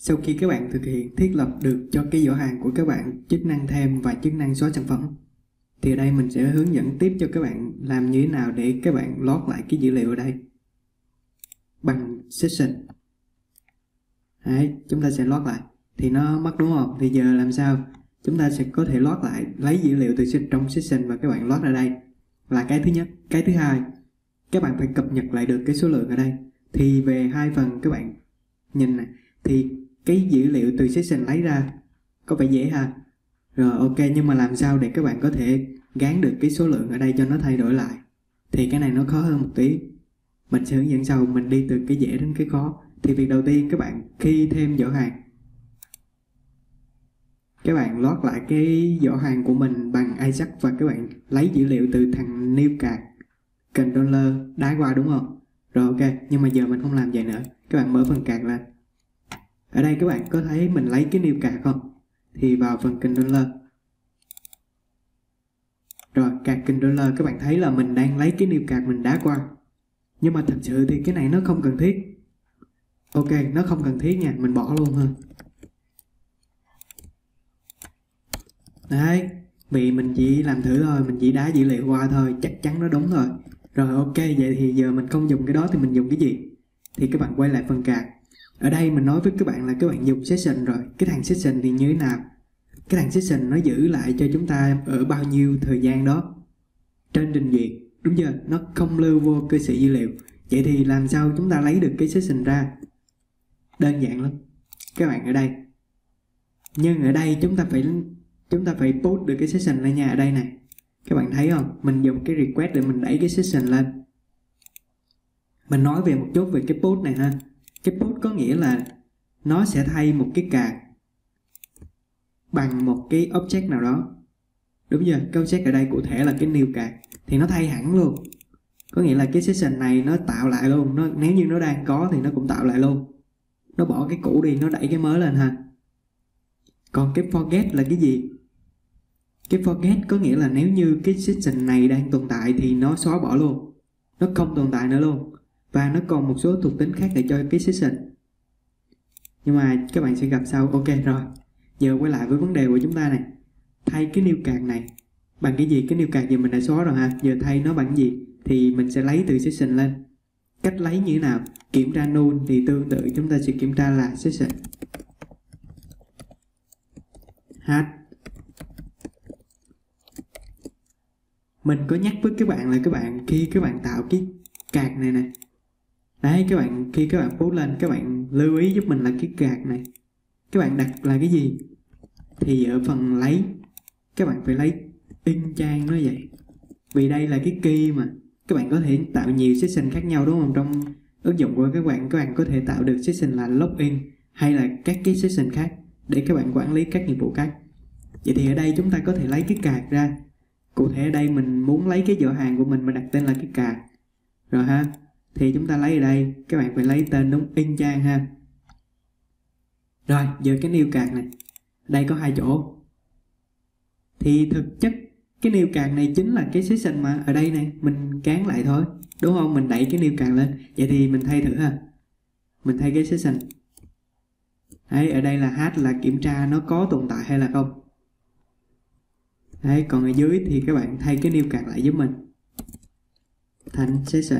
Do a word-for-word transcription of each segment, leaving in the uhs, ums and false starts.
Sau khi các bạn thực hiện thiết lập được cho cái giỏ hàng của các bạn chức năng thêm và chức năng xóa sản phẩm, thì ở đây mình sẽ hướng dẫn tiếp cho các bạn làm như thế nào để các bạn load lại cái dữ liệu ở đây bằng session. Đấy, chúng ta sẽ load lại thì nó mất đúng không? Thì giờ làm sao chúng ta sẽ có thể load lại, lấy dữ liệu từ trong session và các bạn load ở đây là cái thứ nhất. Cái thứ hai, các bạn phải cập nhật lại được cái số lượng ở đây. Thì về hai phần các bạn nhìn này, thì cái dữ liệu từ session lấy ra có vẻ dễ ha. Rồi ok, nhưng mà làm sao để các bạn có thể gán được cái số lượng ở đây cho nó thay đổi lại, thì cái này nó khó hơn một tí. Mình sẽ hướng dẫn sau, mình đi từ cái dễ đến cái khó. Thì việc đầu tiên các bạn khi thêm giỏ hàng, các bạn load lại cái giỏ hàng của mình bằng Ajax và các bạn lấy dữ liệu từ thằng new card controller đá qua đúng không? Rồi ok, nhưng mà giờ mình không làm vậy nữa. Các bạn mở phần card lên. Ở đây các bạn có thấy mình lấy cái new card không? Thì vào phần controller. Rồi card controller các bạn thấy là mình đang lấy cái new card mình đá qua. Nhưng mà thật sự thì cái này nó không cần thiết. Ok, nó không cần thiết nha, mình bỏ luôn ha. Đấy, vì mình chỉ làm thử thôi, mình chỉ đá dữ liệu qua thôi, chắc chắn nó đúng rồi. Rồi ok, vậy thì giờ mình không dùng cái đó thì mình dùng cái gì? Thì các bạn quay lại phần card. Ở đây mình nói với các bạn là các bạn dùng session rồi. Cái thằng session thì như thế nào? Cái thằng session nó giữ lại cho chúng ta ở bao nhiêu thời gian đó trên trình duyệt, đúng chưa? Nó không lưu vô cơ sở dữ liệu. Vậy thì làm sao chúng ta lấy được cái session ra? Đơn giản lắm. Các bạn ở đây. Nhưng ở đây chúng ta phải chúng ta phải post được cái session lên nha. Ở đây này, các bạn thấy không? Mình dùng cái request để mình đẩy cái session lên. Mình nói về một chút về cái post này ha. Cái post có nghĩa là nó sẽ thay một cái card bằng một cái object nào đó, đúng chưa? Cái object ở đây cụ thể là cái new card, thì nó thay hẳn luôn. Có nghĩa là cái session này nó tạo lại luôn, nó nếu như nó đang có thì nó cũng tạo lại luôn. Nó bỏ cái cũ đi, nó đẩy cái mới lên ha. Còn cái forget là cái gì? Cái forget có nghĩa là nếu như cái session này đang tồn tại thì nó xóa bỏ luôn, nó không tồn tại nữa luôn. Và nó còn một số thuộc tính khác để cho cái session, nhưng mà các bạn sẽ gặp sau. Ok rồi, giờ quay lại với vấn đề của chúng ta này. Thay cái new card này bằng cái gì? Cái new card giờ mình đã xóa rồi ha. Giờ thay nó bằng cái gì? Thì mình sẽ lấy từ session lên. Cách lấy như thế nào? Kiểm tra null thì tương tự chúng ta sẽ kiểm tra là session hash. Mình có nhắc với các bạn là các bạn khi các bạn tạo cái card này nè, đấy, các bạn khi các bạn post lên, các bạn lưu ý giúp mình là cái card này các bạn đặt là cái gì. Thì ở phần lấy, các bạn phải lấy in trang nó vậy. Vì đây là cái key mà. Các bạn có thể tạo nhiều session khác nhau đúng không? Trong ứng dụng của các bạn, các bạn có thể tạo được session là login hay là các cái session khác để các bạn quản lý các nhiệm vụ khác. Vậy thì ở đây chúng ta có thể lấy cái card ra. Cụ thể ở đây mình muốn lấy cái giỏ hàng của mình mà đặt tên là cái card. Rồi ha. Thì chúng ta lấy ở đây, các bạn phải lấy tên đúng in trang ha. Rồi, giờ cái new card này. Đây có hai chỗ. Thì thực chất cái new card này chính là cái session mà ở đây này, mình cán lại thôi, đúng không? Mình đẩy cái new card lên. Vậy thì mình thay thử ha. Mình thay cái session. Đấy, ở đây là hash là kiểm tra nó có tồn tại hay là không. Đấy, còn ở dưới thì các bạn thay cái new card lại giúp mình thành session.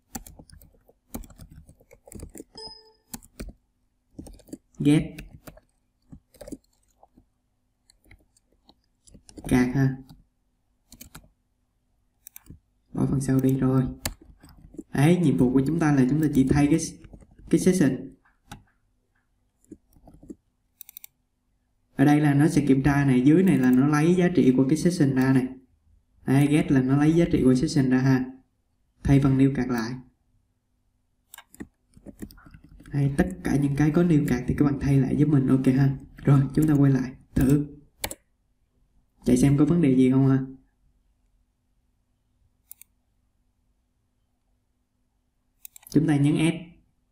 Get card ha. Bỏ phần sau đi rồi. Đấy, nhiệm vụ của chúng ta là chúng ta chỉ thay cái cái session. Ở đây là nó sẽ kiểm tra này, dưới này là nó lấy giá trị của cái session ra này. Đấy, get là nó lấy giá trị của session ra ha. Thay phần new card lại. Đây, tất cả những cái có new card thì các bạn thay lại giúp mình, ok ha. Rồi, chúng ta quay lại thử chạy xem có vấn đề gì không ha. Chúng ta nhấn S.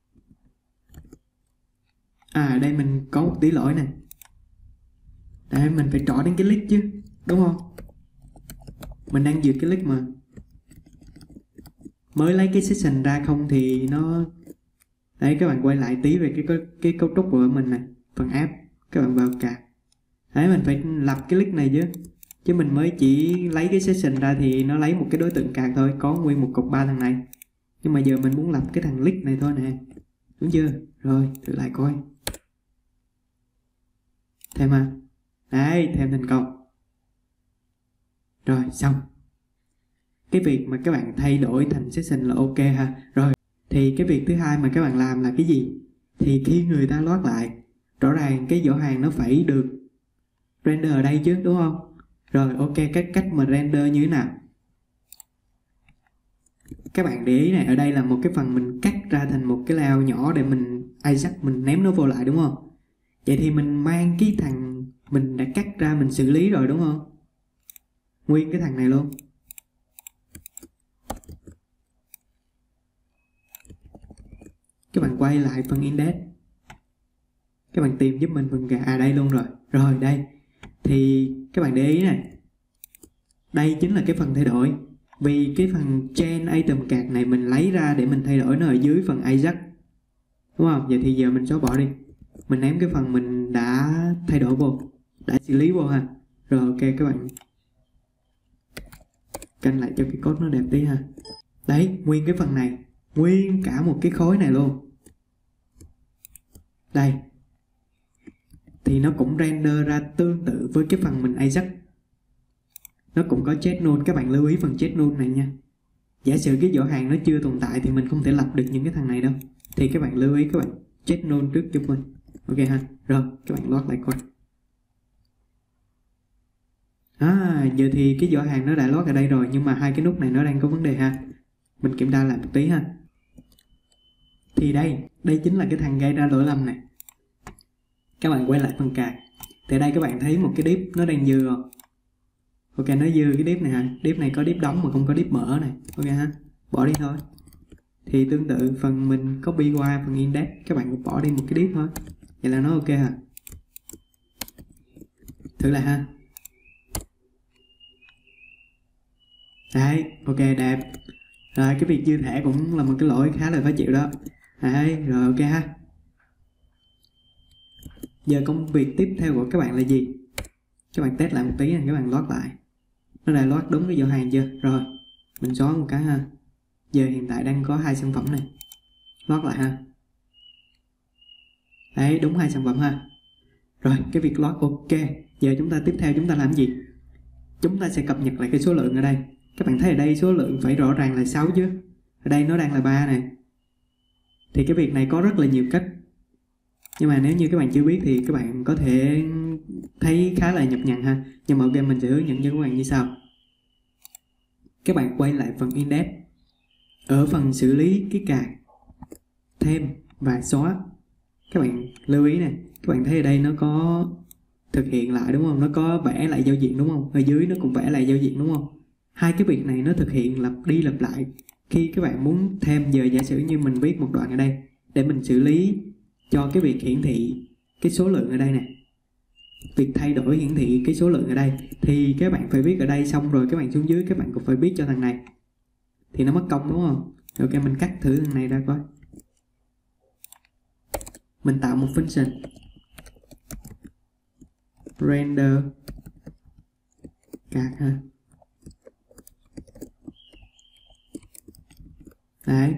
À, ở đây mình có một tí lỗi này. Đây, mình phải trỏ đến cái list chứ, đúng không? Mình đang duyệt cái list mà. Mới lấy cái session ra không thì nó... Đấy, các bạn quay lại tí về cái, cái, cái cấu trúc của mình này. phần app, các bạn vào card. Đấy, mình phải lập cái list này chứ chứ mình mới chỉ lấy cái session ra thì nó lấy một cái đối tượng card thôi, có nguyên một cục ba thằng này. Nhưng mà giờ mình muốn lập cái thằng list này thôi nè, đúng chưa? Rồi thử lại coi. Thêm à? Đấy, thêm thành công. Rồi xong. Cái việc mà các bạn thay đổi thành session là ok ha. Rồi thì cái việc thứ hai mà các bạn làm là cái gì? Thì khi người ta load lại, rõ ràng cái giỏ hàng nó phải được render ở đây chứ, đúng không? Rồi ok, cái cách mà render như thế nào? Các bạn để ý này, ở đây là một cái phần mình cắt ra thành một cái layout nhỏ để mình Ajax mình ném nó vô lại, đúng không? Vậy thì mình mang cái thằng mình đã cắt ra mình xử lý rồi, đúng không? Nguyên cái thằng này luôn. Các bạn quay lại phần index, các bạn tìm giúp mình phần gà, à đây luôn rồi. Rồi đây, thì các bạn để ý này, đây chính là cái phần thay đổi. Vì cái phần chain item card này mình lấy ra để mình thay đổi nó ở dưới phần Ajax, đúng không? Vậy thì giờ mình xóa bỏ đi, mình ném cái phần mình đã thay đổi vô, đã xử lý vô ha. Rồi ok, các bạn canh lại cho cái code nó đẹp tí ha. Đấy, nguyên cái phần này, nguyên cả một cái khối này luôn. Đây, thì nó cũng render ra tương tự với cái phần mình Ajax. Nó cũng có chat node, các bạn lưu ý phần chat node này nha. Giả sử cái giỏ hàng nó chưa tồn tại thì mình không thể lập được những cái thằng này đâu. Thì các bạn lưu ý các bạn chat node trước giúp mình. Ok ha. Rồi, các bạn load lại coi. À, giờ thì cái giỏ hàng nó đã load ở đây rồi, nhưng mà hai cái nút này nó đang có vấn đề ha. Mình kiểm tra lại một tí ha. Thì đây, đây chính là cái thằng gây ra lỗi lầm này. Các bạn quay lại phần card. Thì đây các bạn thấy một cái div nó đang dư rồi. Ok, nó dư cái div này hả? Div này có div đóng mà không có div mở này. Ok ha, bỏ đi thôi. Thì tương tự phần mình copy qua phần index, các bạn cũng bỏ đi một cái div thôi. Vậy là nó ok hả? Thử lại ha. Đấy, ok đẹp. Rồi cái việc dư thẻ cũng là một cái lỗi khá là khó chịu đó. Đấy, rồi ok ha. Giờ công việc tiếp theo của các bạn là gì? Các bạn test lại một tí này, các bạn load lại. Nó đã load đúng cái giỏ hàng chưa? Rồi, mình xóa một cái ha. Giờ hiện tại đang có hai sản phẩm này. Load lại ha. Đấy, đúng hai sản phẩm ha. Rồi, cái việc load ok. Giờ chúng ta tiếp theo chúng ta làm gì? Chúng ta sẽ cập nhật lại cái số lượng ở đây. Các bạn thấy ở đây số lượng phải rõ ràng là sáu chứ. Ở đây nó đang là ba này. Thì cái việc này có rất là nhiều cách. Nhưng mà nếu như các bạn chưa biết thì các bạn có thể thấy khá là nhập nhằng ha. Nhưng mà ok, mình sẽ hướng dẫn cho các bạn như sau. Các bạn quay lại phần index. Ở phần xử lý cái card, thêm và xóa, các bạn lưu ý này. Các bạn thấy ở đây nó có thực hiện lại đúng không? Nó có vẽ lại giao diện đúng không? Ở dưới nó cũng vẽ lại giao diện đúng không? Hai cái việc này nó thực hiện lặp đi lặp lại. Khi các bạn muốn thêm, giờ giả sử như mình viết một đoạn ở đây để mình xử lý cho cái việc hiển thị cái số lượng ở đây nè, việc thay đổi hiển thị cái số lượng ở đây, thì các bạn phải viết ở đây, xong rồi các bạn xuống dưới các bạn cũng phải viết cho thằng này, thì nó mất công đúng không? Ok, mình cắt thử thằng này ra coi. Mình tạo một function render card ha. Đấy.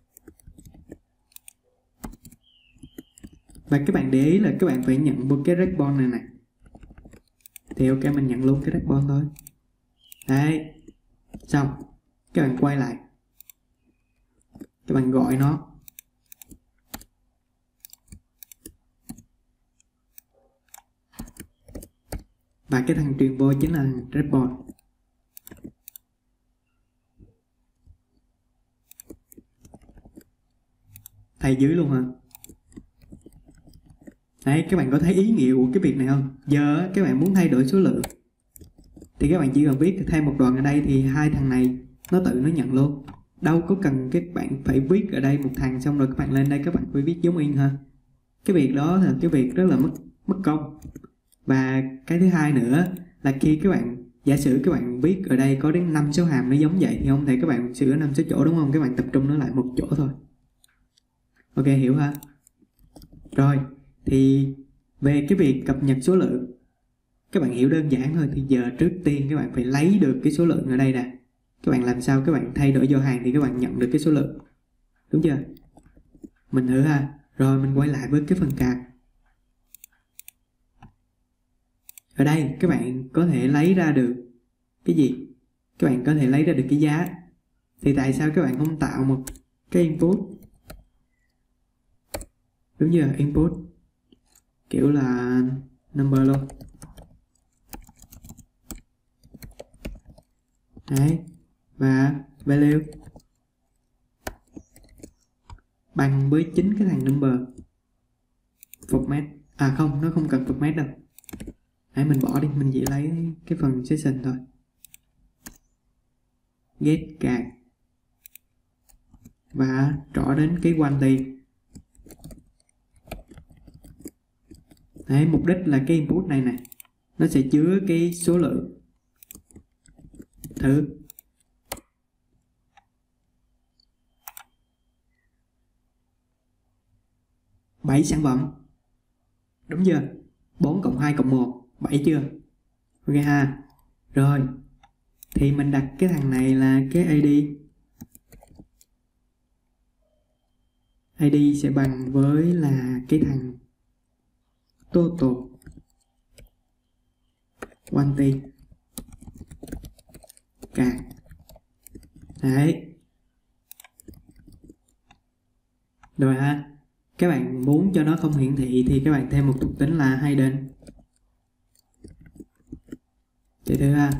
Và các bạn để ý là các bạn phải nhận một cái response này này. Thì ok, mình nhận luôn cái response thôi. Đấy. Xong. Các bạn quay lại. Các bạn gọi nó. Và cái thằng truyền vô chính là thằng response. Thay dưới luôn hả? Đấy, các bạn có thấy ý nghĩa của cái việc này không? Giờ các bạn muốn thay đổi số lượng thì các bạn chỉ cần viết thêm một đoạn ở đây thì hai thằng này nó tự nó nhận luôn. Đâu có cần các bạn phải viết ở đây một thằng xong rồi các bạn lên đây các bạn phải viết giống in ha. Cái việc đó là cái việc rất là mất mất công. Và cái thứ hai nữa là khi các bạn giả sử các bạn viết ở đây có đến năm số hàm nó giống vậy thì không thể các bạn sửa năm số chỗ đúng không? Các bạn tập trung nó lại một chỗ thôi. Ok, hiểu ha? Rồi, thì Về cái việc cập nhật số lượng, các bạn hiểu đơn giản thôi. Thì giờ trước tiên các bạn phải lấy được cái số lượng ở đây nè. Các bạn làm sao các bạn thay đổi giỏ hàng thì các bạn nhận được cái số lượng, đúng chưa? Mình thử ha. Rồi mình quay lại với cái phần card. Ở đây các bạn có thể lấy ra được cái gì? Các bạn có thể lấy ra được cái giá. Thì tại sao các bạn không tạo một cái input, đúng chưa? Input kiểu là number luôn. Đấy. Và value bằng với chính cái thằng number format. À không, nó không cần format đâu. Đấy, mình bỏ đi, mình chỉ lấy cái phần session thôi. Get card và trỏ đến cái quantity. Đấy, mục đích là cái input này nè, nó sẽ chứa cái số lượng. Thử bảy sản phẩm, đúng chưa? Bốn cộng hai cộng một, bảy chưa? Ok ha. Rồi thì mình đặt cái thằng này là cái i đê. i đê sẽ bằng với là cái thằng total quantity card. Đấy. Rồi ha. Các bạn muốn cho nó không hiển thị thì các bạn thêm một thuộc tính là hidden. Chạy thử ha.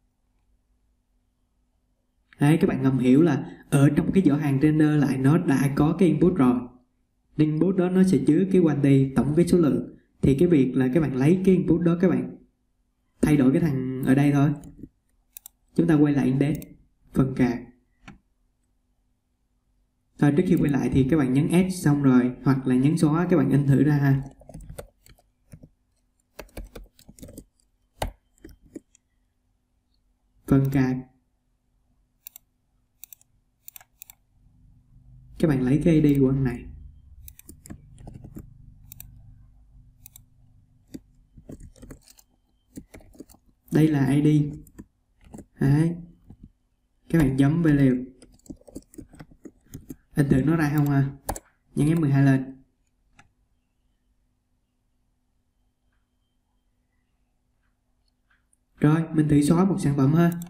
Đấy, các bạn ngầm hiểu là ở trong cái giỏ hàng render lại nó đã có cái input rồi. Input đó nó sẽ chứa cái quantity, tổng cái số lượng. Thì cái việc là các bạn lấy cái input đó, các bạn thay đổi cái thằng ở đây thôi. Chúng ta quay lại index, phần card. Thôi trước khi quay lại thì các bạn nhấn Add xong rồi, hoặc là nhấn xóa, các bạn in thử ra ha. Phần card. Các bạn lấy cái i đê của thằng này. Đây là i đê. Đấy. Các bạn chấm value. In thử nó ra không ha. Nhấn F mười hai lên. Rồi, mình thử xóa một sản phẩm ha.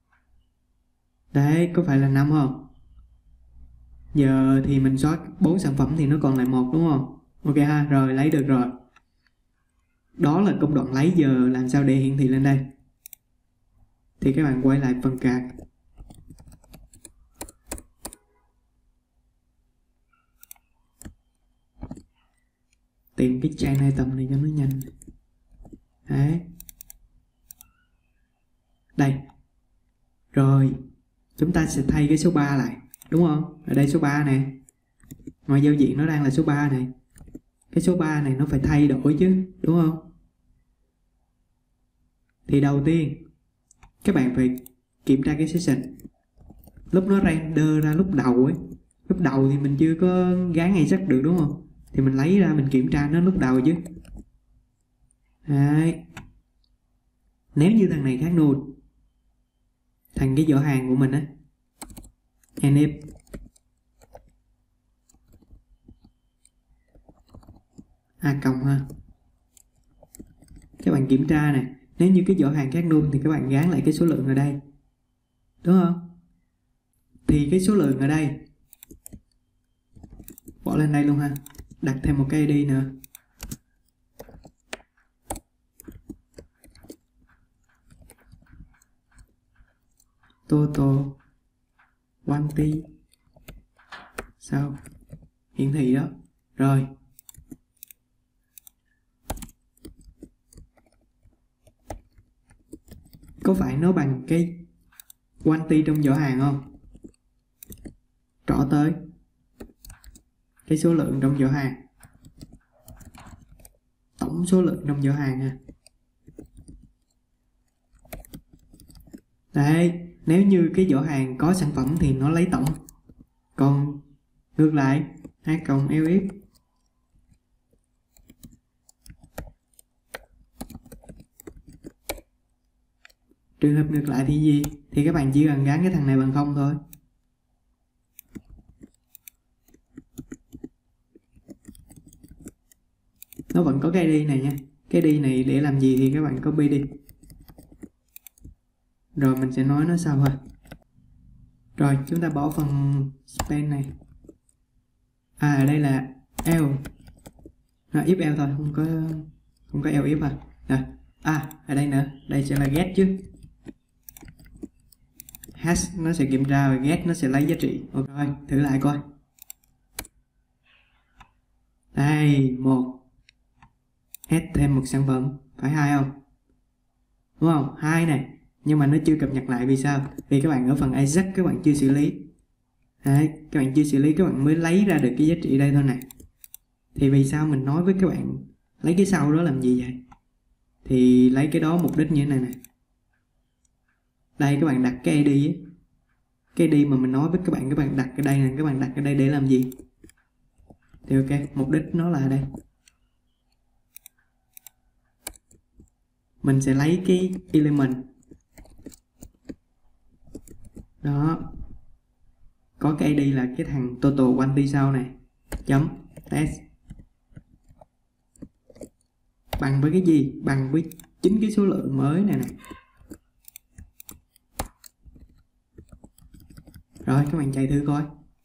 Đấy, có phải là năm không? Giờ thì mình xóa bốn sản phẩm thì nó còn lại một, đúng không? Ok ha, rồi lấy được rồi. Đó là công đoạn lấy, giờ làm sao để hiển thị lên đây? Thì các bạn quay lại phần card. Tìm cái chain item này cho nó nhanh. Đấy. Đây. Rồi, chúng ta sẽ thay cái số ba lại, đúng không? Ở đây số ba này. Ngoài giao diện nó đang là số ba này. Cái số ba này nó phải thay đổi chứ, đúng không? Thì đầu tiên các bạn phải kiểm tra cái session. Lúc nó render ra lúc đầu ấy, lúc đầu thì mình chưa có gán ngay sắc được, đúng không? Thì mình lấy ra mình kiểm tra nó lúc đầu chứ. Đấy. Nếu như thằng này khác null, thằng cái giỏ hàng của mình á, nf a cộng ha. Các bạn kiểm tra này, nếu như cái giỏ hàng khác null thì các bạn gán lại cái số lượng ở đây, đúng không? Thì cái số lượng ở đây bỏ lên đây luôn ha, đặt thêm một cái i đê nữa. Total quantity sao hiển thị đó. Rồi có phải nó bằng cái quantity trong giỏ hàng không? Trỏ tới cái số lượng trong giỏ hàng, tổng số lượng trong giỏ hàng ha. Đấy, nếu như cái giỏ hàng có sản phẩm thì nó lấy tổng, còn ngược lại a cộng elif Trường hợp ngược lại thì gì? Thì các bạn chỉ cần gắn cái thằng này bằng không thôi. Nó vẫn có cái i đê này nha. Cái i đê này để làm gì thì các bạn copy đi. Rồi mình sẽ nói nó sau thôi. Rồi chúng ta bỏ phần span này. À ở đây là else. Nó if else thôi, không có không có else if à. Rồi. À ở đây nữa, đây sẽ là get chứ. Hash nó sẽ kiểm tra và get nó sẽ lấy giá trị. Ok, rồi thử lại coi. Đây, một. Add thêm một sản phẩm, phải hai không? Đúng không? Hai này. Nhưng mà nó chưa cập nhật lại vì sao? Vì các bạn ở phần Ajax các bạn chưa xử lý. Đấy, các bạn chưa xử lý các bạn mới lấy ra được cái giá trị đây thôi nè. Thì vì sao mình nói với các bạn lấy cái sau đó làm gì vậy? Thì lấy cái đó mục đích như thế này nè. Đây các bạn đặt cái i đê ấy. Cái i đê mà mình nói với các bạn, các bạn đặt cái đây nè, các bạn đặt cái đây để làm gì? Thì ok, mục đích nó là đây. Mình sẽ lấy cái element đó, có cái i đê là cái thằng total quantity sau này, chấm test bằng với cái gì? Bằng với chính cái số lượng mới này nè. Rồi các bạn chạy thử coi.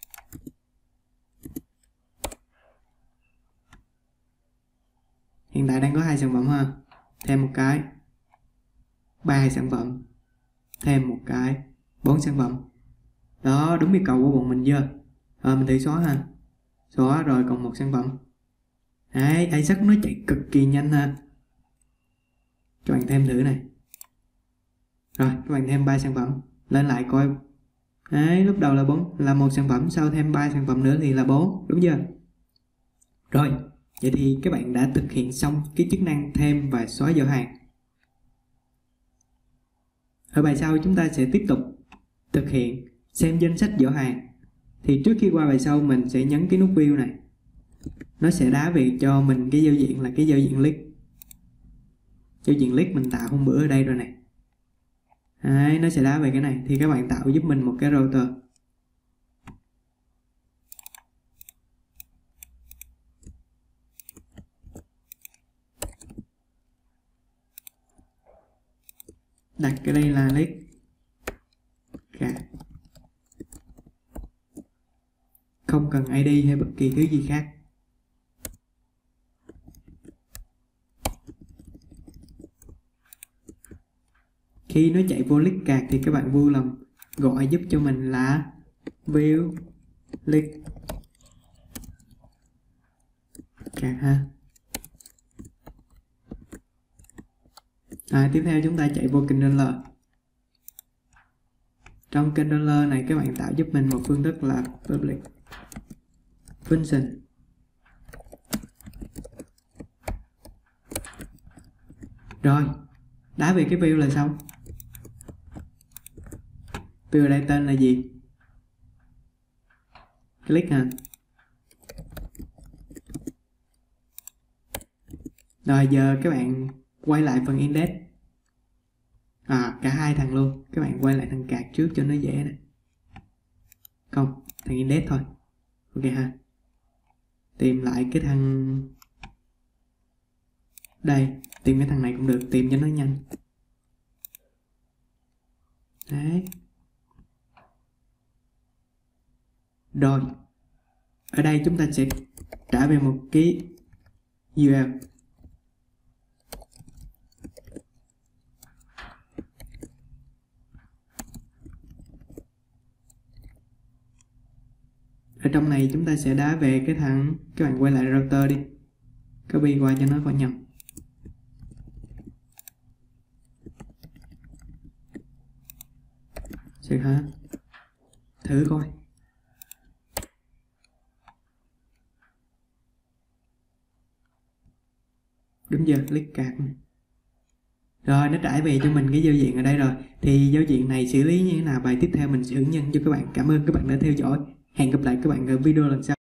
Hiện tại đang có hai sản phẩm ha. Thêm một cái, ba sản phẩm, thêm một cái, bốn sản phẩm. Đó, đúng yêu cầu của bọn mình chưa? Rồi mình thử xóa ha. Xóa rồi còn một sản phẩm. Đấy, Ajax nó chạy cực kỳ nhanh ha. Các bạn thêm thử này. Rồi, các bạn thêm ba sản phẩm. Lên lại coi. Đấy, lúc đầu là bốn là một sản phẩm, sau thêm ba sản phẩm nữa thì là bốn, đúng chưa? Rồi, vậy thì các bạn đã thực hiện xong cái chức năng thêm và xóa giỏ hàng. Ở bài sau chúng ta sẽ tiếp tục thực hiện xem danh sách giỏ hàng. Thì trước khi qua bài sau mình sẽ nhấn cái nút view này. Nó sẽ đá về cho mình cái giao diện là cái giao diện list. Giao diện list mình tạo hôm bữa ở đây rồi này. Đấy, nó sẽ đá về cái này. Thì các bạn tạo giúp mình một cái router. Đặt cái đây là list cả. Không cần i đê hay bất kỳ thứ gì khác. Khi nó chạy vô list card thì các bạn vui lòng gọi giúp cho mình là view list card ha. À, tiếp theo chúng ta chạy vô controller. Trong controller này các bạn tạo giúp mình một phương thức là public function. Rồi, đá về cái view là xong. View ở đây tên là gì? Click nè. Rồi giờ các bạn quay lại phần index. À, cả hai thằng luôn. Các bạn quay lại thằng card trước cho nó dễ nè. Không, thằng index thôi. Ok ha. Tìm lại cái thằng đây, tìm cái thằng này cũng được, tìm cho nó nhanh. Đấy. Rồi. Ở đây chúng ta sẽ trả về một cái u rờ lờ. Ở trong này chúng ta sẽ đá về cái thằng, các bạn quay lại router đi, copy qua cho nó khỏi nhầm. Được hả? Thử coi. Đúng giờ click card này. Rồi nó trải về cho mình cái giao diện ở đây rồi. Thì giao diện này xử lý như thế nào, bài tiếp theo mình sẽ hướng dẫn cho các bạn. Cảm ơn các bạn đã theo dõi. Hẹn gặp lại các bạn ở video lần sau.